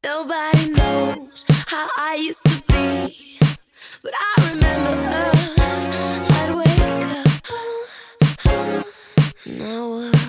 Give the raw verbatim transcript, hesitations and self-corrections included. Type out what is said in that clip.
Nobody knows how I used to be, but I remember her. I'd wake up, now what?